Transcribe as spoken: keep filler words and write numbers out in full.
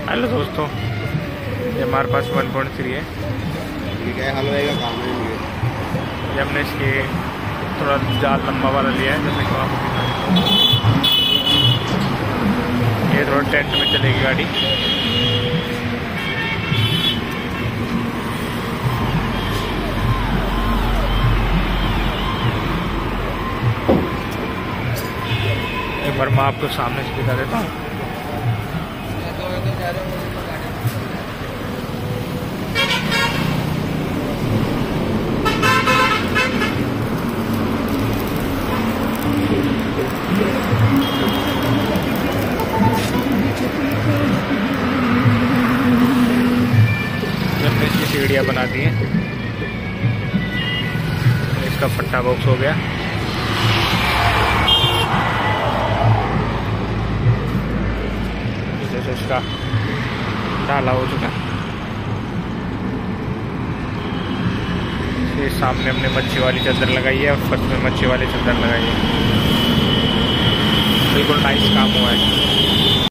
Hello दोस्तों, ये हमारे पास वन पॉइंट थ्री है। ठीक है, हलवाई का काम है ये। ये हमने इसके थोड़ा जाल लंबा वाला लिया है, जैसे कि आपको ये थोड़ा टेंट में चलेगी गाड़ी। एक बार मैं आपको सामने से दिखा देता हूँ। हमने इसकी सीढ़ियाँ बना दी हैं। इसका फट्टा बॉक्स हो गया। जैसे इसका डाला हो चुका। ये सामने हमने मच्छी वाली चादर लगाई है और फर्स्ट में मच्छी वाली चादर लगाई है। बिल्कुल नाइस काम हुआ है।